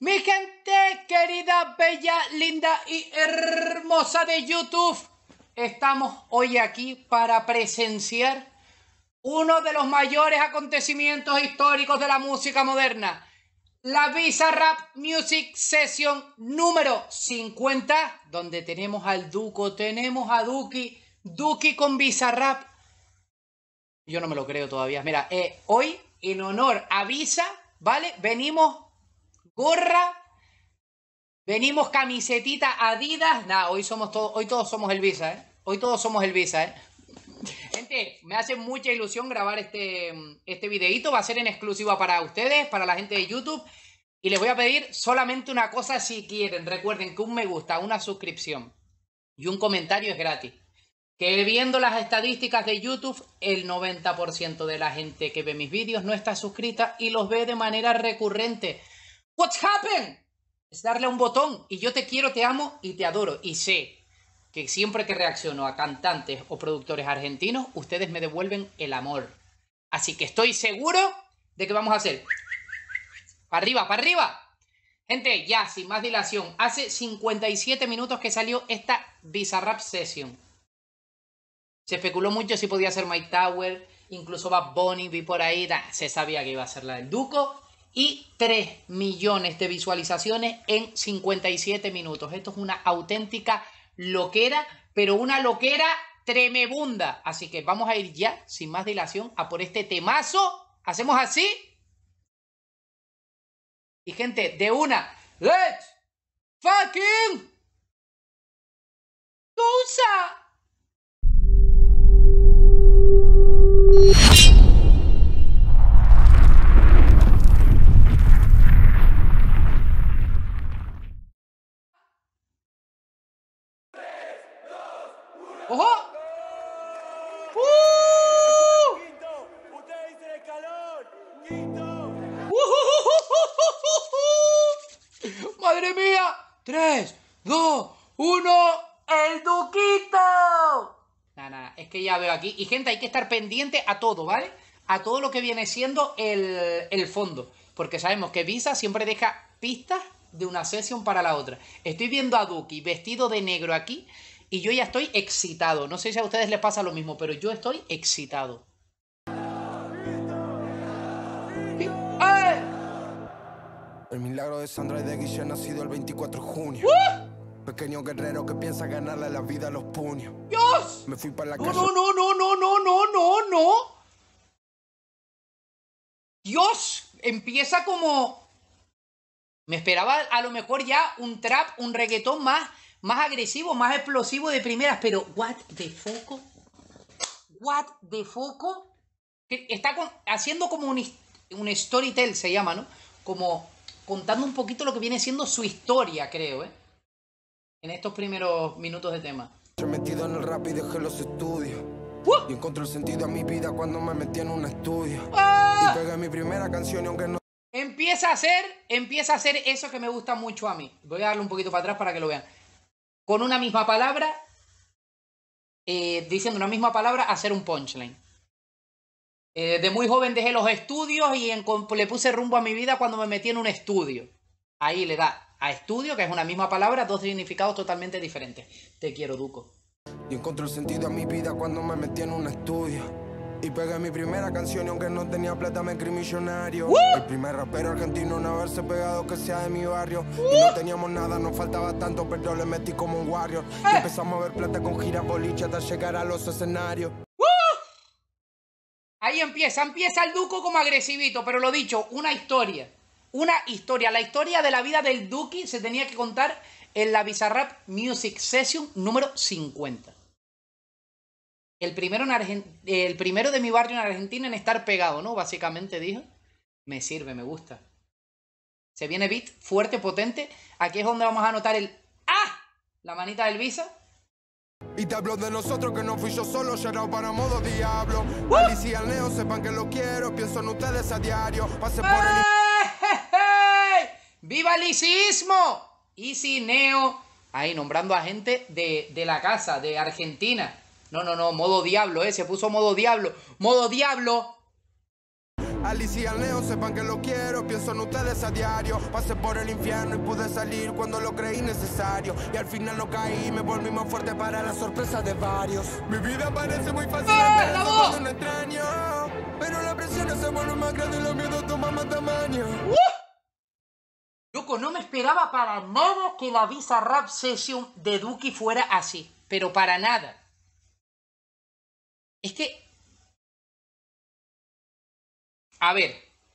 Mi gente querida, bella, linda y hermosa de YouTube, estamos hoy aquí para presenciar uno de los mayores acontecimientos históricos de la música moderna. La Bizarrap Music Session número 50, donde tenemos al Duco, tenemos a Duki con Bizarrap. Yo no me lo creo todavía. Mira, hoy en honor a Visa, ¿vale? Venimos gorra, venimos camisetita Adidas. Nah, hoy todos somos el Visa, ¿eh? Hoy todos somos el Visa, ¿eh? Gente, me hace mucha ilusión grabar este videito. Va a ser en exclusiva para ustedes, para la gente de YouTube. Y les voy a pedir solamente una cosa si quieren. Recuerden que un me gusta, una suscripción y un comentario es gratis. Que viendo las estadísticas de YouTube, el 90% de la gente que ve mis vídeos no está suscrita y los ve de manera recurrente. What's happened? Es darle a un botón y yo te quiero, te amo y te adoro. Y sé que siempre que reacciono a cantantes o productores argentinos, ustedes me devuelven el amor. Así que estoy seguro de que vamos a hacer para arriba, para arriba. Gente, ya sin más dilación, hace 57 minutos que salió esta Bizarrap Session. Se especuló mucho si podía ser Mike Tower, incluso Bad Bunny, vi por ahí, se sabía que iba a ser la del Duco. Y 3 millones de visualizaciones en 57 minutos. Esto es una auténtica loquera, pero una loquera tremebunda. Así que vamos a ir ya, sin más dilación, a por este temazo. Hacemos así. Y gente, de una, let's fucking goza. ¡Ojo! Quinto, usted dice el calor. Quinto. ¡Madre mía! 3, 2, 1, ¡el Duquito! Nada, es que ya veo aquí. Y gente, hay que estar pendiente a todo, ¿vale? A todo lo que viene siendo el fondo. Porque sabemos que Visa siempre deja pistas de una sesión para la otra. Estoy viendo a Duki vestido de negro aquí. Y yo ya estoy excitado. No sé si a ustedes les pasa lo mismo, pero yo estoy excitado. El milagro de Sandra y de Guille nacido el 24 de junio. Pequeño guerrero que piensa ganarle la vida a los puños. ¡Dios! Me fui para la calle. No. Dios, empieza como... Me esperaba a lo mejor ya un trap, un reggaetón más agresivo, más explosivo de primeras, pero what the foco, está haciendo como un storytell, se llama, ¿no? Como contando un poquito lo que viene siendo su historia, creo, en estos primeros minutos de tema. Yo metido en el rap y dejé los estudios. Y encontré el sentido a mi vida cuando me metí en un estudio. Y pegué mi primera canción y aunque no... Empieza a hacer eso que me gusta mucho a mí. Voy a darle un poquito para atrás para que lo vean. Con una misma palabra, diciendo una misma palabra, hacer un punchline. De muy joven dejé los estudios y le puse rumbo a mi vida cuando me metí en un estudio. Ahí le da a estudio, que es una misma palabra, dos significados totalmente diferentes. Te quiero, Duco. Y encontré el sentido a mi vida cuando me metí en un estudio. Y pegué mi primera canción y aunque no tenía plata me creí millonario. El primer rapero argentino en haberse pegado que sea de mi barrio. Y no teníamos nada, nos faltaba tanto, pero le metí como un warrior. Y empezamos a ver plata con giras boliche hasta llegar a los escenarios. Ahí empieza el Duco como agresivito, pero lo dicho, una historia. La historia de la vida del Duki se tenía que contar en la Bizarrap Music Session número 50. El primero de mi barrio en Argentina en estar pegado, ¿no? Básicamente dijo. Me sirve, me gusta. Se viene beat fuerte, potente. Aquí es donde vamos a notar el ¡ah! La manita del Visa. Y te hablo de nosotros que no fui yo solo, llegado para modo diablo. Alicia y al Neo sepan que lo quiero, pienso en ustedes a diario. Pase por el... ¡Viva el licismo! Easy, Neo. Ahí nombrando a gente de la casa, de Argentina. No, modo diablo, se puso modo diablo. ¡Modo diablo! Alicia y Neo sepan que lo quiero, pienso en ustedes a diario. Pasé por el infierno y pude salir cuando lo creí necesario. Y al final no caí, me volví más fuerte para la sorpresa de varios. Mi vida parece muy fácil cuando un extraño, pero la presión se vuelve más grande y los miedos toman más tamaño. Loco, no me esperaba para nada que la Bizarrap Session de Duki fuera así. Pero para nada. Es que... A ver.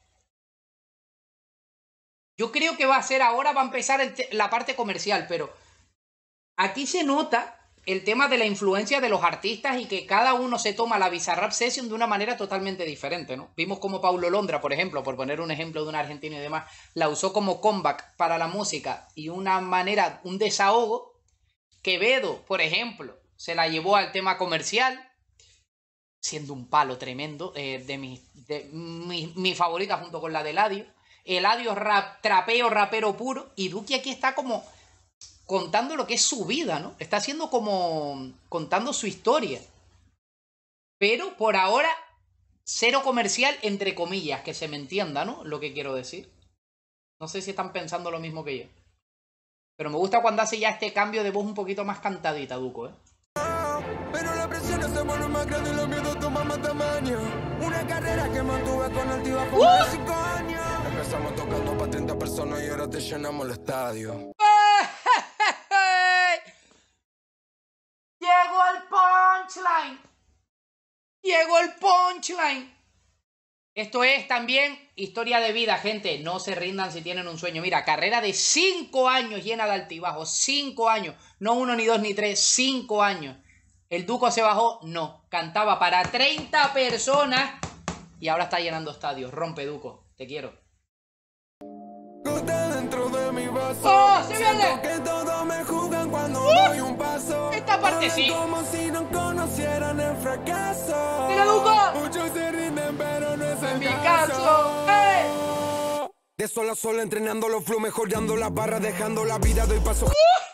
Yo creo que va a ser ahora, va a empezar la parte comercial, pero... Aquí se nota el tema de la influencia de los artistas y que cada uno se toma la Bizarrap Session de una manera totalmente diferente, ¿no? Vimos como Paulo Londra, por ejemplo, por poner un ejemplo de un argentino y demás, la usó como comeback para la música y una manera, un desahogo. Quevedo, por ejemplo, se la llevó al tema comercial, siendo un palo tremendo, de mi favorita junto con la de Eladio. Eladio rapero puro, y Duki aquí está como... contando lo que es su vida, ¿no? Está haciendo como... contando su historia. Pero por ahora, cero comercial, entre comillas, que se me entienda, ¿no? Lo que quiero decir. No sé si están pensando lo mismo que yo. Pero me gusta cuando hace ya este cambio de voz un poquito más cantadita, Duco, ¿eh? Pero la presión se vuelve más grande y los miedos toman más tamaño. Una carrera que mantuve con altibajo más de 5 años. Empezamos tocando para 30 personas y ahora te llenamos el estadio. Llegó el punchline. Llegó el punchline. Esto es también historia de vida, gente. No se rindan si tienen un sueño. Mira, carrera de 5 años llena de altibajos. 5 años. No 1, ni 2, ni 3. 5 años. ¿El Duco se bajó? No. Cantaba para 30 personas y ahora está llenando estadios. Rompe, Duco. Te quiero. Dentro de mi vaso. ¡Oh, se viene! Que todos me juzgan cuando doy un paso. Esta parte sí. Como si no conocieran el fracaso. ¡Mira, Duco! Muchos se rinden, pero no es En el mi caso. ¡Hey! De sol a sol entrenando los flow, mejorando las barras, dejando la vida, doy paso.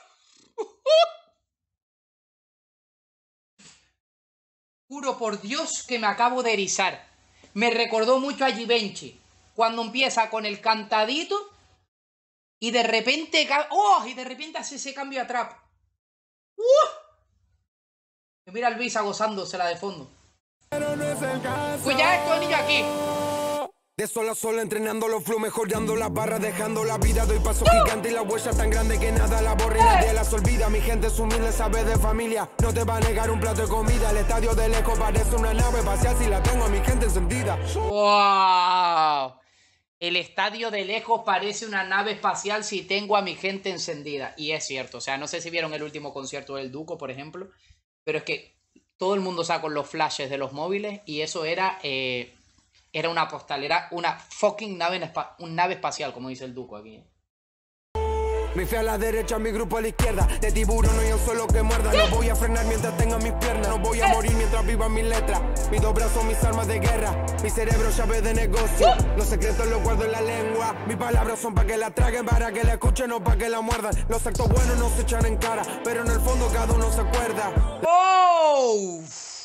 Juro por Dios que me acabo de erizar. Me recordó mucho a Givenchy. Cuando empieza con el cantadito y de repente... ¡Oh! Y de repente hace ese cambio a trap. Mira al Visa gozándosela de fondo. Pero no es el caso. Pues ya estoy niño aquí. De sol a sol entrenando los flow, mejorando las barras, dejando la vida, doy paso gigante y la huella tan grande que nada la borra y nadie las olvida. Mi gente es humilde, sabe de familia, no te va a negar un plato de comida. El estadio de lejos parece una nave espacial si la tengo a mi gente encendida. ¡Wow! El estadio de lejos parece una nave espacial si tengo a mi gente encendida. Y es cierto, o sea, no sé si vieron el último concierto del Duco, por ejemplo, pero es que todo el mundo sacó los flashes de los móviles y eso era... Era una postal, era una fucking nave espacial, como dice el Duco aquí. Mi fe a la derecha, mi grupo a la izquierda. De tiburón no hay un solo que muerda. No voy a frenar mientras tenga mis piernas. No voy a morir mientras viva mis letras. Mis dos brazos, mis armas de guerra. Mi cerebro, llave de negocio. Los secretos los guardo en la lengua. Mis palabras son para que la traguen, para que la escuchen, no para que la muerdan. Los actos buenos no se echan en cara, pero en el fondo cada uno se acuerda. ¡Oh!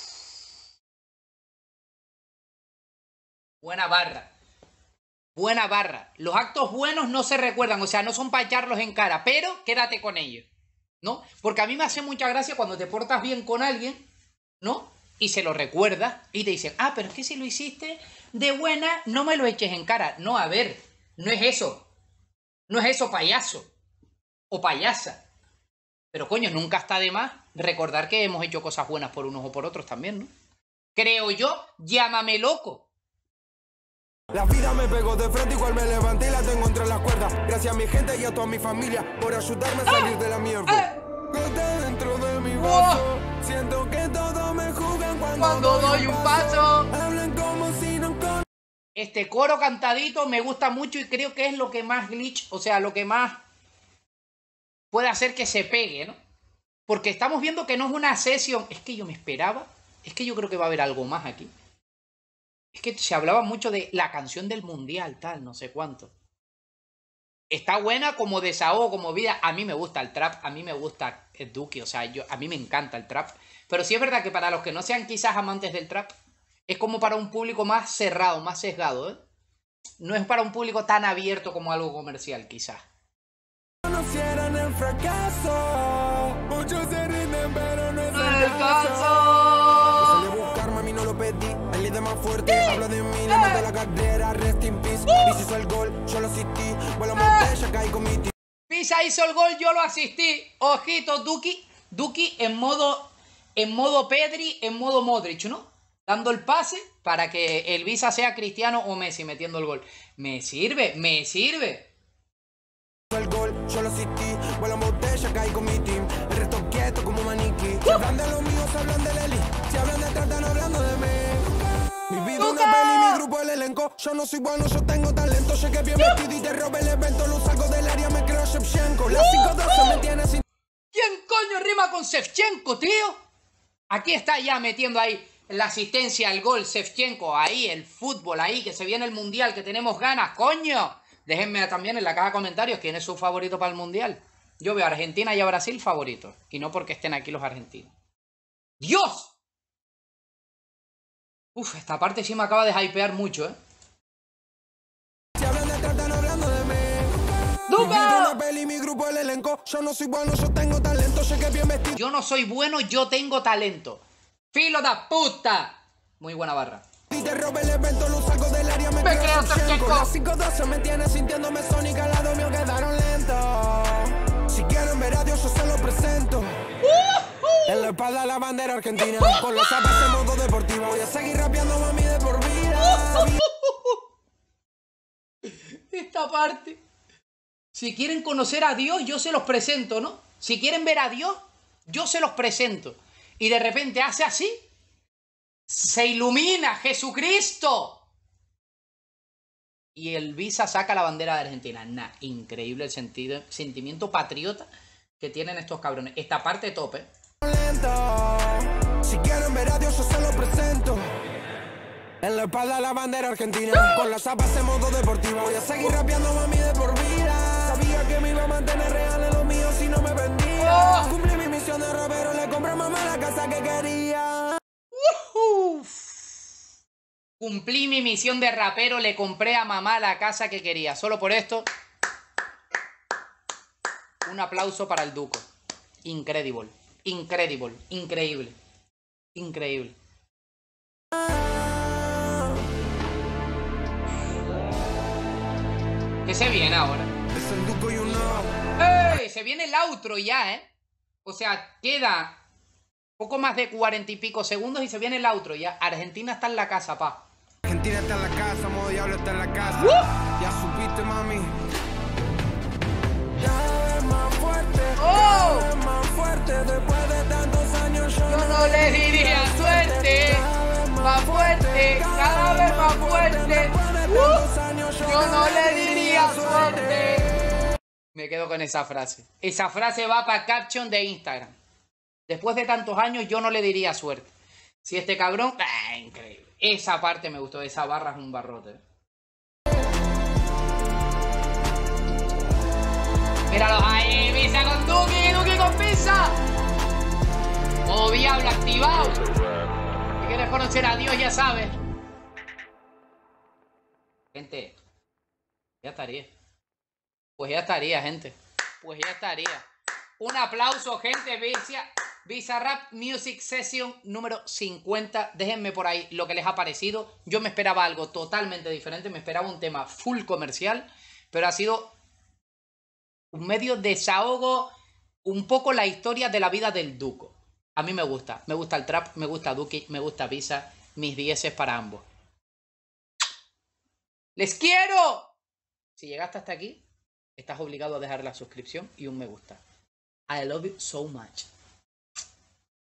Buena barra. Buena barra. Los actos buenos no se recuerdan, o sea, no son para echarlos en cara, pero quédate con ellos, ¿no? Porque a mí me hace mucha gracia cuando te portas bien con alguien, ¿no? Y se lo recuerdas y te dicen, ah, pero es que si lo hiciste de buena, no me lo eches en cara. No, a ver, no es eso. No es eso, payaso. O payasa. Pero coño, nunca está de más recordar que hemos hecho cosas buenas por unos o por otros también, ¿no? Creo yo, llámame loco. La vida me pegó de frente, igual me levanté y la tengo entre las cuerdas. Gracias a mi gente y a toda mi familia por ayudarme a salir de la mierda. Dentro de mi vaso, siento que todos me juzgan cuando doy un paso. Hablan como si no con... Este coro cantadito me gusta mucho y creo que es lo que más glitch, o sea, lo que más puede hacer que se pegue, ¿no? Porque estamos viendo que no es una sesión. Es que yo me esperaba, es que yo creo que va a haber algo más aquí. Es que se hablaba mucho de la canción del mundial, tal, no sé cuánto. Está buena como desahogo, como vida. A mí me gusta el trap, a mí me gusta el Duki, o sea, a mí me encanta el trap. Pero sí es verdad que para los que no sean quizás amantes del trap, Es como para un público más cerrado, más sesgado, ¿eh? No es para un público tan abierto como algo comercial, quizás. Conocieran el fracaso. Muchos se rinden, pero no es el caso. caso. Salí a buscar, mami, no lo pedí. El líder más fuerte habla de mí, le maté la carrera, rest in peace. Bici hizo el gol, yo lo asistí. Vuelo botella, caí con mi team. Pisa hizo el gol, yo lo asistí. Ojito, Duki en modo Pedri, en modo Modric, ¿no? Dando el pase para que el Visa sea Cristiano o Messi metiendo el gol. Me sirve, me sirve. El gol, yo lo asistí. Vuelo botella, caí con mi team. El resto quieto como maniquí. Si hablan de los míos, hablan de Leli. Si hablan de tratan, hablando de mí. Mi vida una peli, mi grupo el elenco. Yo no soy bueno, yo tengo talento. Llegué bien vestido y te robé el evento. Lo saco del área, me creo Shevchenko. Las 5-12 me tiene sin... ¿Quién coño rima con Shevchenko, tío? Aquí está ya metiendo ahí la asistencia al gol Shevchenko. Ahí, el fútbol, ahí, que se viene el mundial, que tenemos ganas, coño. Déjenme también en la caja de comentarios quién es su favorito para el mundial. Yo veo a Argentina y a Brasil favoritos. Y no porque estén aquí los argentinos. ¡Dios! Uf, esta parte sí me acaba de hypear mucho, ¿eh? Si hablan de tratan, hablando de mí. ¡Duca! Mi vida una peli, mi grupo el elenco. Yo no soy bueno, yo tengo talento. Llegué bien vestido. Yo no soy bueno, yo tengo talento. ¡Filo de puta! Muy buena barra. Y te robé el evento, lo saco del área, me creo creo Shevchenko. Las 5-12 me tiene sintiéndome sónica, al lado mío quedaron lentos. Si quieren ver a Dios, yo se lo presento. En la espalda la bandera argentina, con los zapatos en modo deportivo. Voy a seguir rapeando, mami, de por vida. Esta parte. Si quieren conocer a Dios, yo se los presento, ¿no? Si quieren ver a Dios, yo se los presento. Y de repente hace así. Se ilumina Jesucristo. Y el Visa saca la bandera de Argentina. Nah, increíble el sentimiento patriota que tienen estos cabrones. Esta parte tope. Si quieren ver a Dios, yo se lo presento. En la espalda la bandera argentina, con las zapas en modo deportivo. Voy a seguir rapeando, mami, de por vida. Sabía que me iba a mantener real en lo mío si no me vendía. Cumplí mi misión de rapero, le compré a mamá la casa que quería. Cumplí mi misión de rapero, le compré a mamá la casa que quería. Solo por esto, un aplauso para el Duco. Incredible, incredible, increíble, increíble. ¿Qué se viene ahora? Es el Duco y uno. ¡Ey! Se viene el outro ya, ¿eh? O sea, queda poco más de 40 y pico segundos y se viene el outro ya. Argentina está en la casa, pa. Argentina está en la casa, modo diablo está en la casa. Ya supiste, mami. Cada vez más fuerte. ¡Oh! Cada vez más fuerte. Después de tantos años yo No le diría suerte. Más fuerte, cada vez más fuerte. Yo no le diría suerte. Me quedo con esa frase. Esa frase va para caption de Instagram. Después de tantos años, yo no le diría suerte. Si este cabrón... increíble. Esa parte me gustó. Esa barra es un barrote. Míralos ahí. Visa con Duki. Duki con Visa. Modo diablo activado. Si quieres conocer a Dios, ya sabes. Gente. Ya estaría. Pues ya estaría, gente. Pues ya estaría. Un aplauso, gente. Bizarrap Music Session número 50. Déjenme por ahí lo que les ha parecido. Yo me esperaba algo totalmente diferente. Me esperaba un tema full comercial. Pero ha sido un medio desahogo. Un poco la historia de la vida del Duco. A mí me gusta. Me gusta el trap. Me gusta Duki. Me gusta Visa. Mis 10 para ambos. ¡Les quiero! Si llegaste hasta aquí, estás obligado a dejar la suscripción y un me gusta. I love you so much.